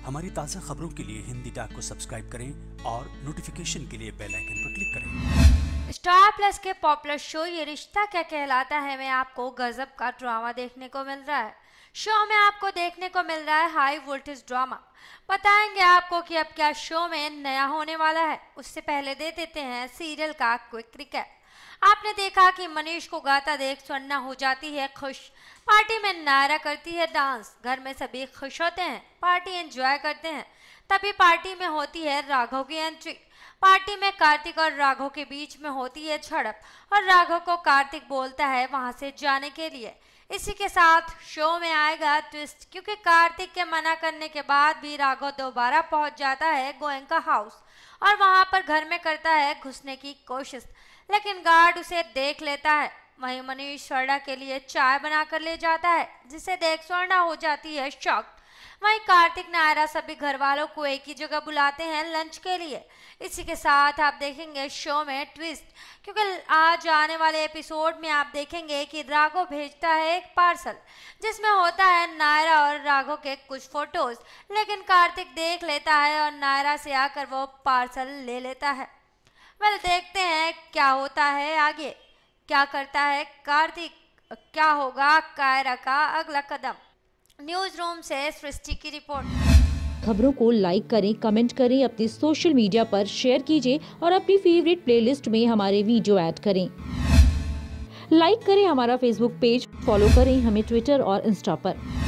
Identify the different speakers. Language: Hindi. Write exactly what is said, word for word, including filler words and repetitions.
Speaker 1: हमारी ताज़ा खबरों के लिए हिंदी टॉक को सब्सक्राइब करें और नोटिफिकेशन के लिए बेल आइकन पर क्लिक करें।
Speaker 2: स्टार प्लस के पॉपुलर शो ये रिश्ता क्या कहलाता है में आपको गजब का ड्रामा देखने को मिल रहा है। शो में आपको देखने को मिल रहा है हाई वोल्टेज ड्रामा। बताएंगे आपको कि अब क्या शो में नया होने वाला है। उससे पहले दे देते हैं सीरियल का क्विक रिकैप। आपने देखा कि मनीष को गाता देख स्वर्णा हो जाती है खुश। पार्टी में नायरा करती है डांस। घर में सभी खुश होते हैं, पार्टी एंजॉय करते हैं। तभी पार्टी में होती है राघव की एंट्री। पार्टी में कार्तिक और राघव के बीच में होती है झड़प और राघव को कार्तिक बोलता है वहां से जाने के लिए। इसी के साथ शो में आएगा ट्विस्ट, क्योंकि कार्तिक के मना करने के बाद भी राघव दोबारा पहुंच जाता है गोयनका हाउस और वहां पर घर में करता है घुसने की कोशिश, लेकिन गार्ड उसे देख लेता है। वहीं मनीष स्वर्णा के लिए चाय बनाकर ले जाता है, जिसे देख स्वर्णा हो जाती है शॉक्ड। वहीं कार्तिक नायरा सभी घर वालों को एक ही जगह बुलाते हैं लंच के लिए। इसी के साथ आप देखेंगे शो में ट्विस्ट, क्योंकि आज आने वाले एपिसोड में आप देखेंगे कि राघव भेजता है एक पार्सल जिसमें होता है नायरा और राघव के कुछ फोटोज, लेकिन कार्तिक देख लेता है और नायरा से आकर वो पार्सल ले लेता है। वेल देखते हैं क्या होता है आगे, क्या करता है कार्तिक, क्या होगा कायरा का अगला कदम। न्यूज रूम से सृष्टि की रिपोर्ट।
Speaker 3: खबरों को लाइक करें, कमेंट करें, अपने सोशल मीडिया पर शेयर कीजिए और अपनी फेवरेट प्लेलिस्ट में हमारे वीडियो ऐड करें। लाइक करें हमारा फेसबुक पेज, फॉलो करें हमें ट्विटर और इंस्टा पर।